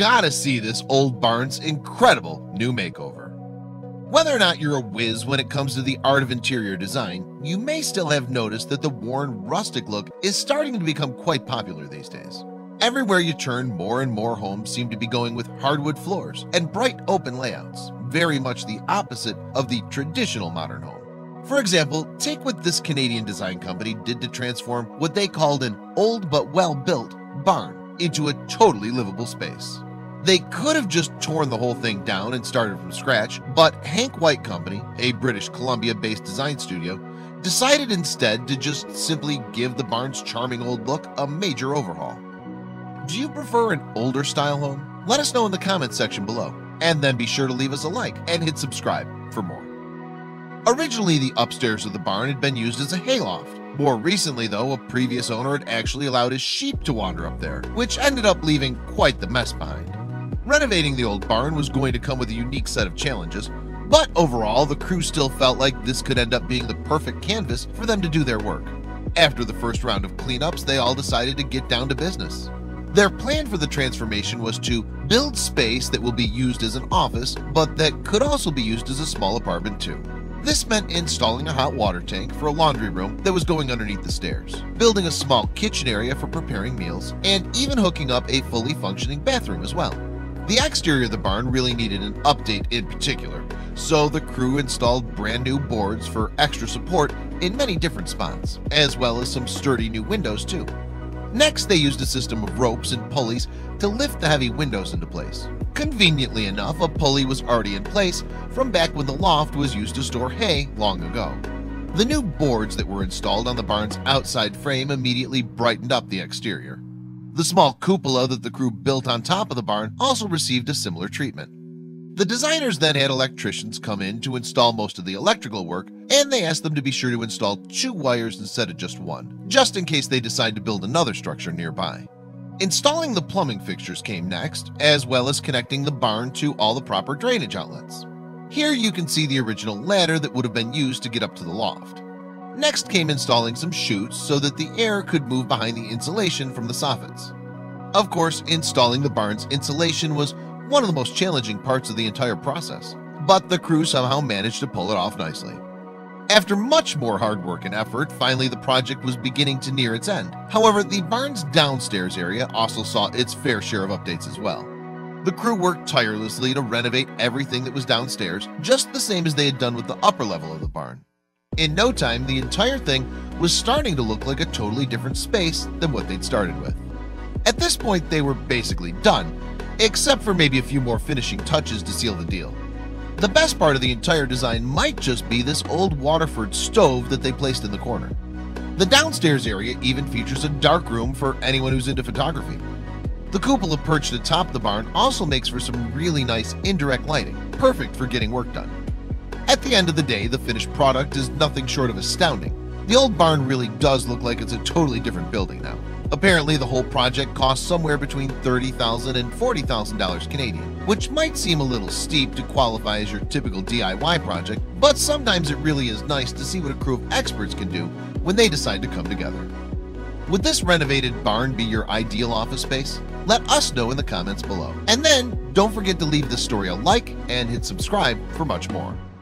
gotta see this old barn's incredible new makeover. Whether or not you're a whiz when it comes to the art of interior design, you may still have noticed that the worn rustic look is starting to become quite popular these days. Everywhere you turn, more and more homes seem to be going with hardwood floors and bright open layouts, very much the opposite of the traditional modern home. For example, take what this Canadian design company did to transform what they called an old but well-built barn into a totally livable space. They could have just torn the whole thing down and started from scratch, but Hank White Company, a British Columbia-based design studio, decided instead to just simply give the barn's charming old look a major overhaul. Do you prefer an older style home? Let us know in the comments section below, and then be sure to leave us a like and hit subscribe for more. Originally, the upstairs of the barn had been used as a hayloft. More recently, though, a previous owner had actually allowed his sheep to wander up there, which ended up leaving quite the mess behind. Renovating the old barn was going to come with a unique set of challenges, but overall, the crew still felt like this could end up being the perfect canvas for them to do their work. After the first round of cleanups, they all decided to get down to business. Their plan for the transformation was to build space that will be used as an office, but that could also be used as a small apartment too. This meant installing a hot water tank for a laundry room that was going underneath the stairs, building a small kitchen area for preparing meals, and even hooking up a fully functioning bathroom as well. The exterior of the barn really needed an update in particular, so the crew installed brand new boards for extra support in many different spots, as well as some sturdy new windows too. Next, they used a system of ropes and pulleys to lift the heavy windows into place. Conveniently enough, a pulley was already in place from back when the loft was used to store hay long ago. The new boards that were installed on the barn's outside frame immediately brightened up the exterior. The small cupola that the crew built on top of the barn also received a similar treatment. The designers then had electricians come in to install most of the electrical work, and they asked them to be sure to install 2 wires instead of just 1, just in case they decide to build another structure nearby. Installing the plumbing fixtures came next, as well as connecting the barn to all the proper drainage outlets. Here you can see the original ladder that would have been used to get up to the loft. Next came installing some chutes so that the air could move behind the insulation from the soffits. Of course, installing the barn's insulation was one of the most challenging parts of the entire process, but the crew somehow managed to pull it off nicely. After much more hard work and effort, finally the project was beginning to near its end. However, the barn's downstairs area also saw its fair share of updates as well. The crew worked tirelessly to renovate everything that was downstairs, just the same as they had done with the upper level of the barn. In no time, the entire thing was starting to look like a totally different space than what they'd started with. At this point, they were basically done, except for maybe a few more finishing touches to seal the deal. The best part of the entire design might just be this old Waterford stove that they placed in the corner. The downstairs area even features a dark room for anyone who's into photography. The cupola perched atop the barn also makes for some really nice indirect lighting, perfect for getting work done. At the end of the day, the finished product is nothing short of astounding. The old barn really does look like it's a totally different building now. Apparently, the whole project cost somewhere between $30,000 and $40,000 Canadian, which might seem a little steep to qualify as your typical DIY project, but sometimes it really is nice to see what a crew of experts can do when they decide to come together. Would this renovated barn be your ideal office space? Let us know in the comments below. And then don't forget to leave this story a like and hit subscribe for much more.